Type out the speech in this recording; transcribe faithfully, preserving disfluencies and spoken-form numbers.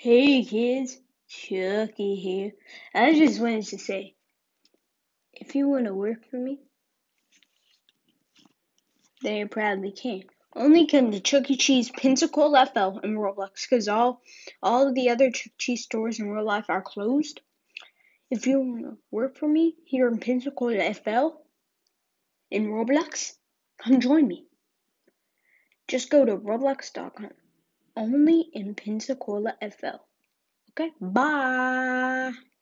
Hey kids, Chucky here. I just wanted to say, if you want to work for me, then you probably can. Only come to Chuck E. Cheese, Pensacola F L, and Roblox, because all, all of the other Chuck E. Cheese stores in real life are closed. If you want to work for me here in Pensacola F L, in Roblox, come join me. Just go to roblox dot com. Only in Pensacola F L. Okay? Bye!